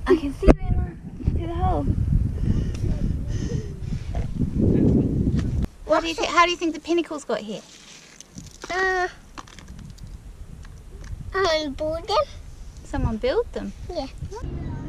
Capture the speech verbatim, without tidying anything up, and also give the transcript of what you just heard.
I can see them through the hole. What do you think? How do you think the Pinnacles got here? Uh, I built them. Someone built them? Yeah.